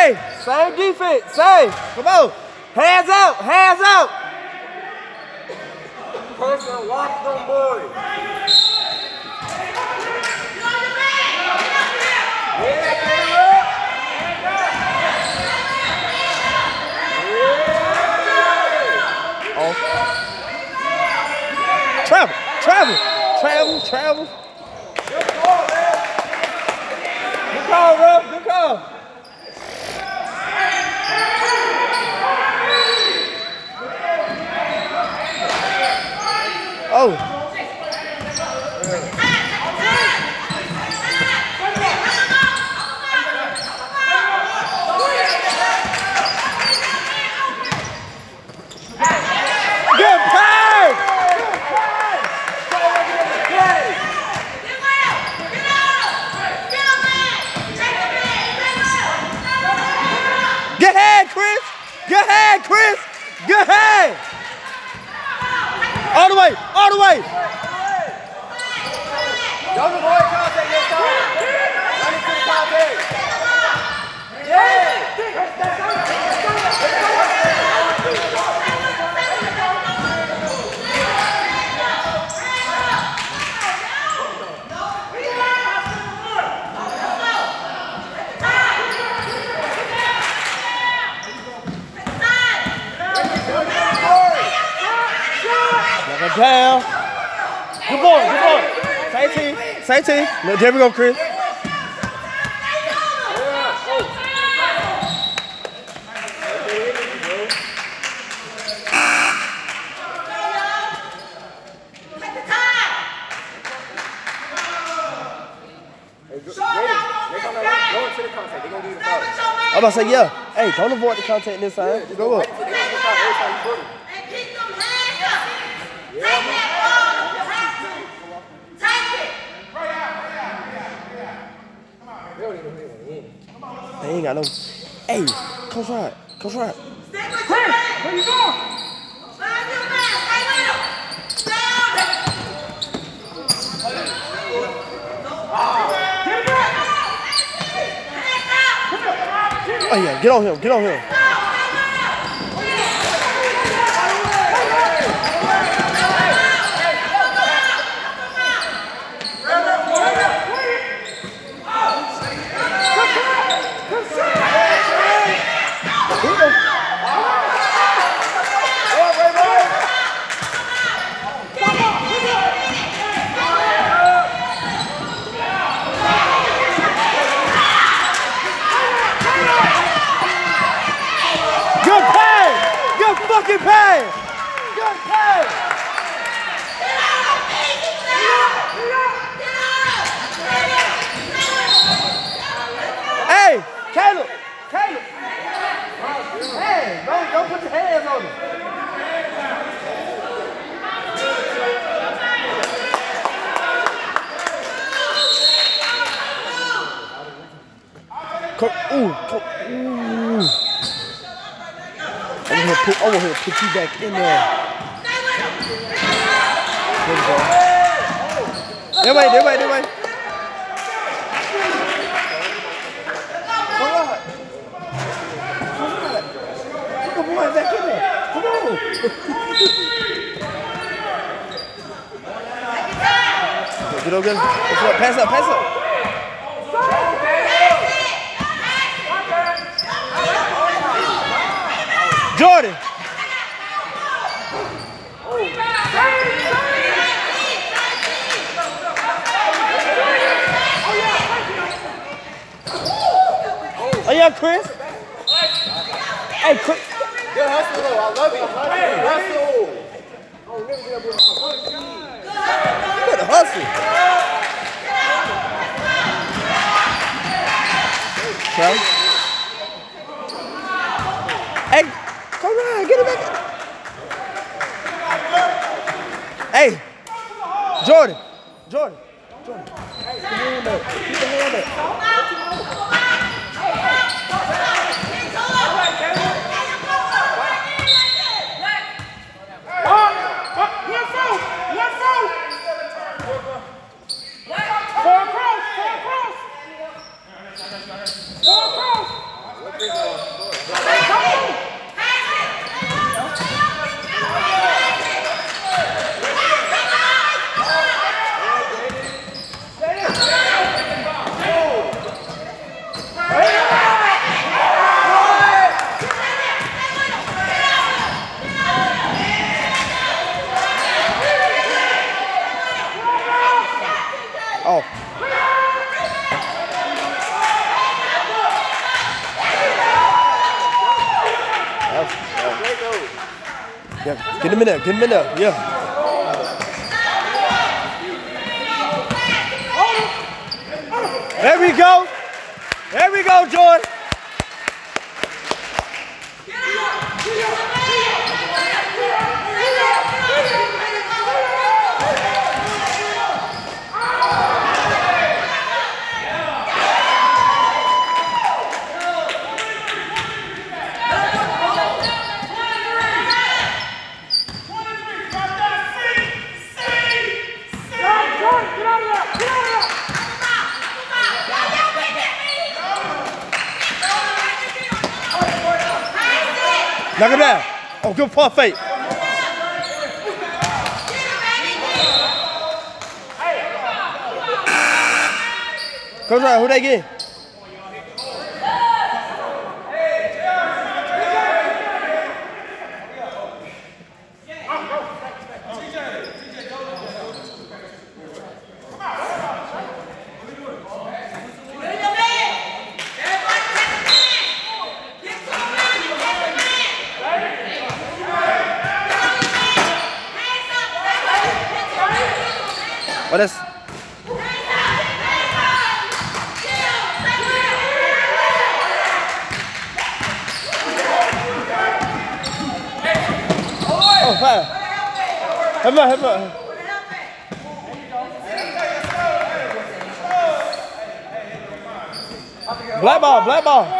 Hey, same defense, same. Come on. Hands out, hands out. Person, watch them boys. Travel, travel, travel, travel. Good call, man. Good call, bro. Good call. Oh. Chris, go ahead! All the way, all the way! Don't avoid contact this time. Run into the contact. Yeah! Down. Good boy, good boy. Same team, same team. Look, there we go, Chris. I'm about to say, yeah. Hey, don't avoid the contact this time. Go up. They ain't got no. Hey, Coach Rod, Coach Rod. Chris, where you going? Oh yeah, get on him, get on him. Fucking pass! Good pass! Hey, Caleb! Caleb! Hey, don't put your hands on him. Ooh. I want her to put you back in there. There we go. That way, that way, that way. All right. Put the boy back in there. Come on. Get over there. Pass up, pass up. Jordan. Oh yeah, Chris. Hey, Chris. Good hustle, I love it. Hustle. Good hustle. Okay. Hey, come on, get it back. Hey, Jordan. Jordan. Jordan. Keep the hand up. Keep the hand up. Off. Yeah, get him in there, get him in there, yeah. There we go. There we go, Jordan. Knock him down. Oh, good puff fake. Coach Ryan, who they get? Oh, that's... Oh, fire. Help me, help me. Black ball, black ball.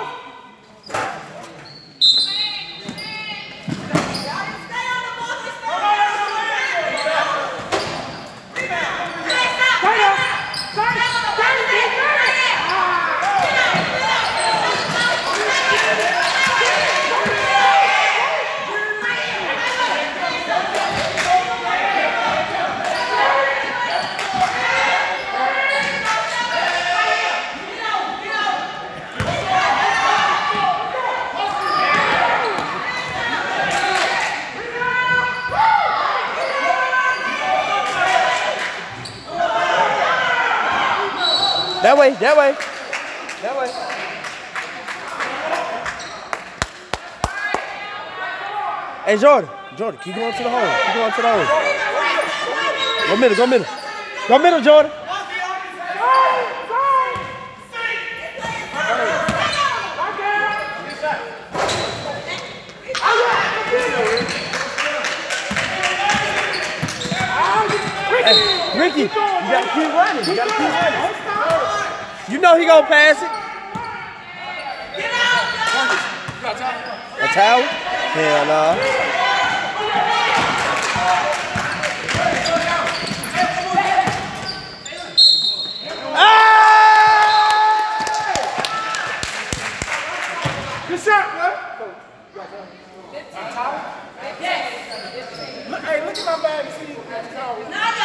That way, that way, that way. Hey, Jordan, Jordan, keep going to the hole. Keep going to the hole. Go middle, go middle. Go middle, Jordan. Hey, Ricky, you gotta keep running. You gotta keep running. You know he gonna pass it. A towel? Hell no. Good shot, bro. Look, hey, look at my bag and see that towel.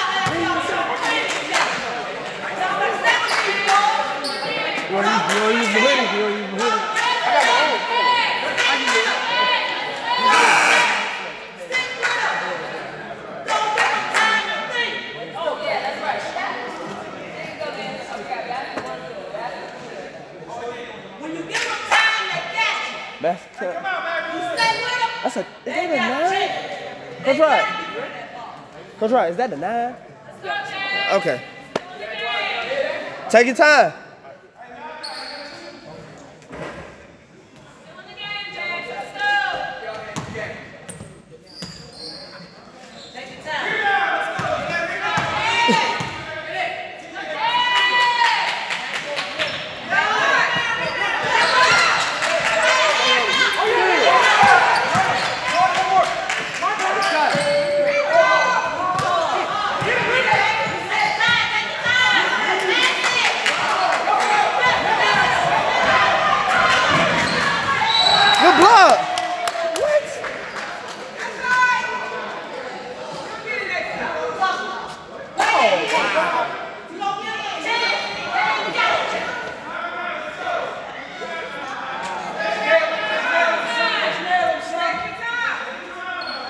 You want to use the hoodie? You want to use the hoodie? I got my own. That's a, is that a 9? Coach Ryan. Coach Ryan, is that a 9? Okay. Take your time.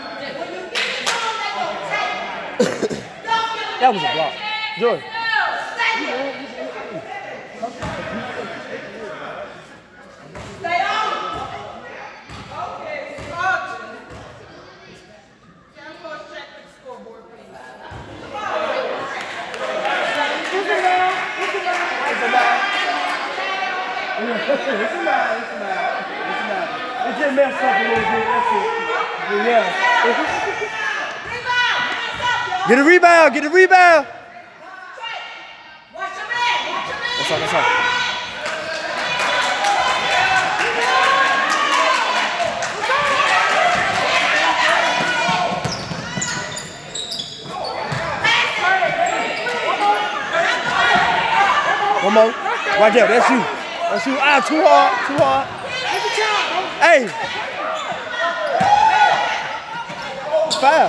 That was a block. Jordan. It just messed up a little bit, that's it. But yeah. Get a rebound, get a rebound. Watch your man. That's all, that's all. One more. Right there, that's you. That's you. Ah, too hard, too hard. Hey. Foul.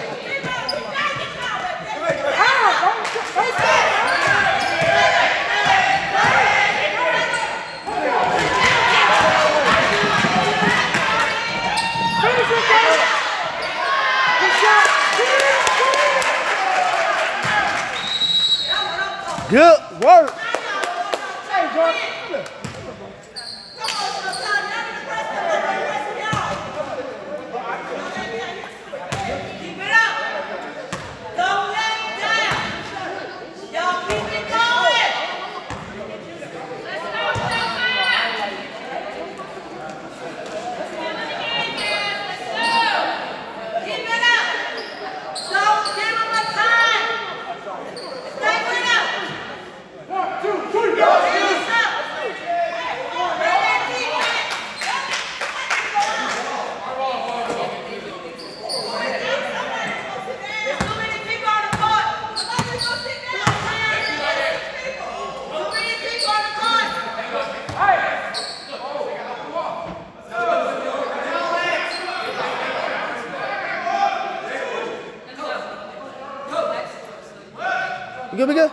Good work. We good, we good?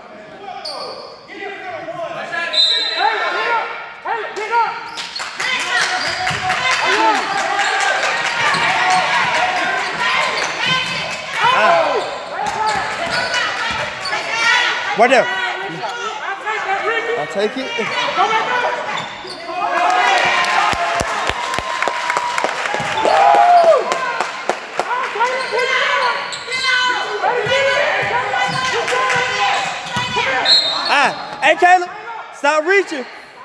Right there. I'll take it. Hey, Caleb, stop reaching.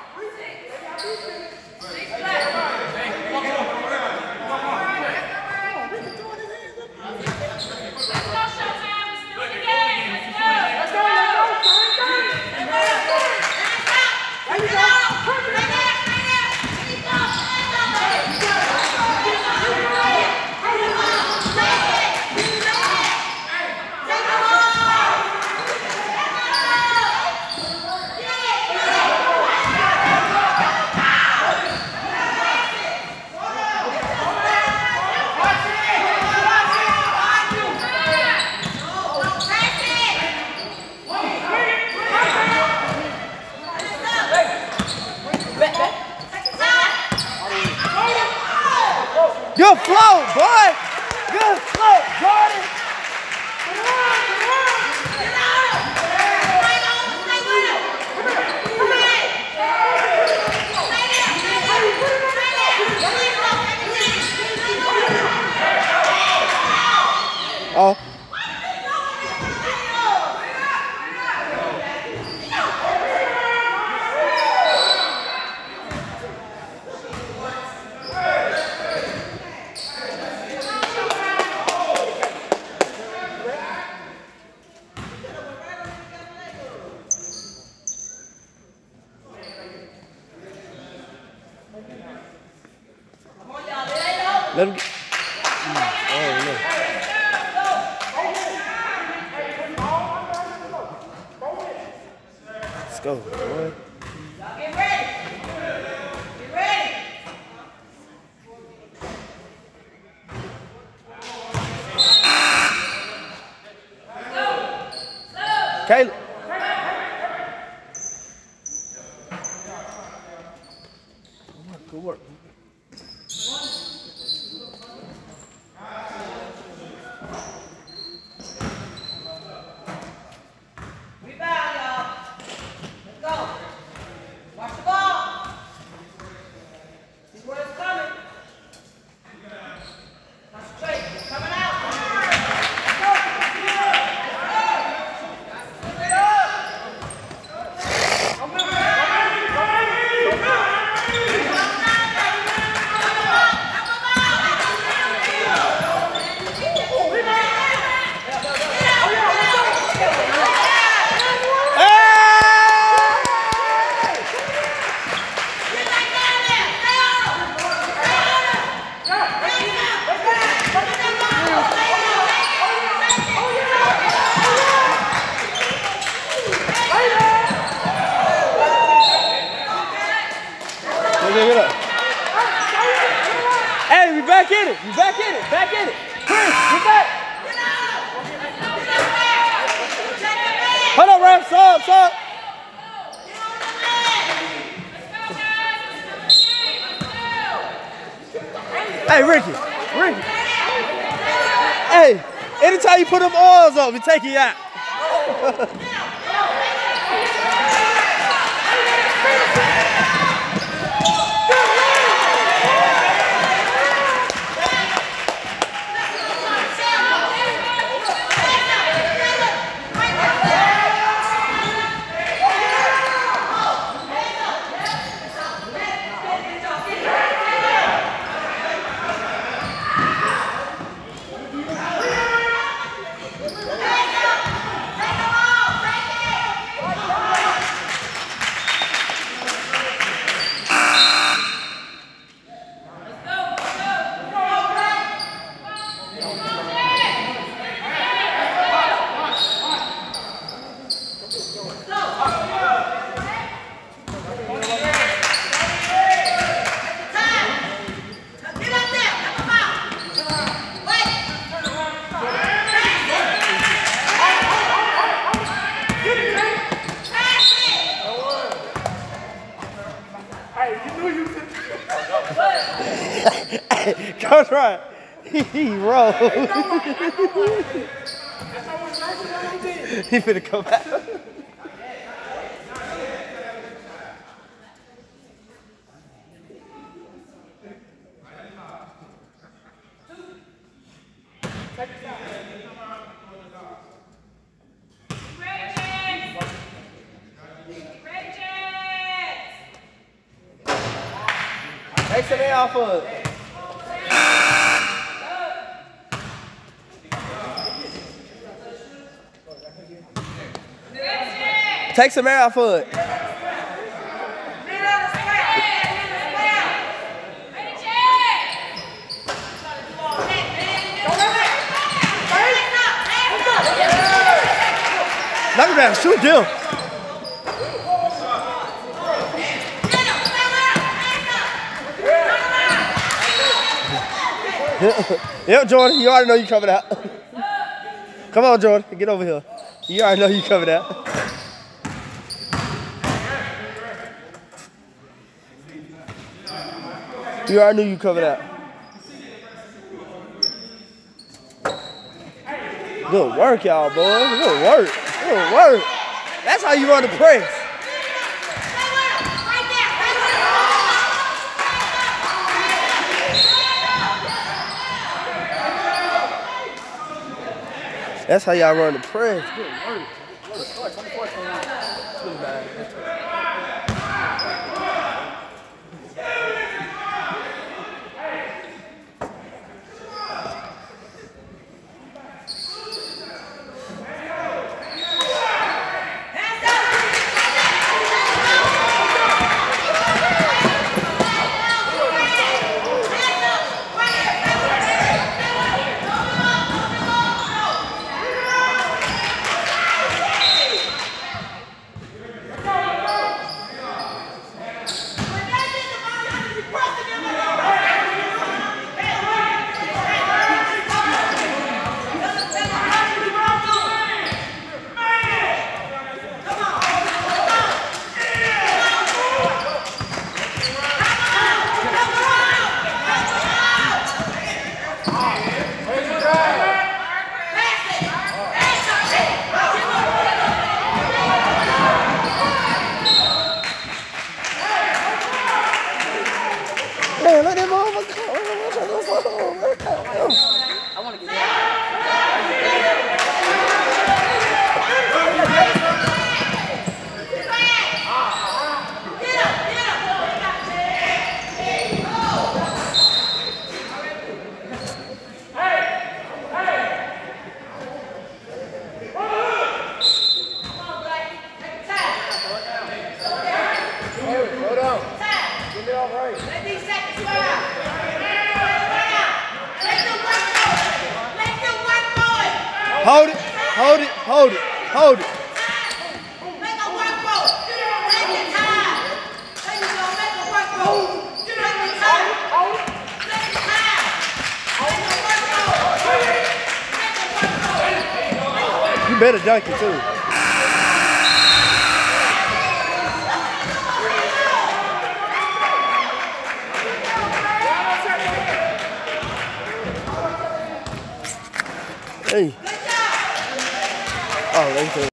Good flow, boy. Good flow, Jordan. Oh. Let him get. Oh, no. Let's go, boy. Get ready. Get ready. Caleb. Good work. Rebound, y'all. back in it. You back in it. Back in it. Chris, get back. Hold on, Ref. Stop. Hey, Ricky. Hey, anytime you put them oils up, we take you out. Coach Ryan, he rolled. He finna come back. Take some air off of it. Take some air off of it. Knock him down, shoot him. Yep, Jordan, you already know you coming out. Come on, Jordan, get over here. You already know you coming out. You already knew you coming out. Good work, y'all, boys. Good work. Good work. That's how you run the press. That's how y'all run the press. Good work. Hold it, hold it, hold it, hold it. Make a work for it. Take your time. There you go, make a work for it. Take your time. Take your time. You better dunk it too. Hey. Oh, they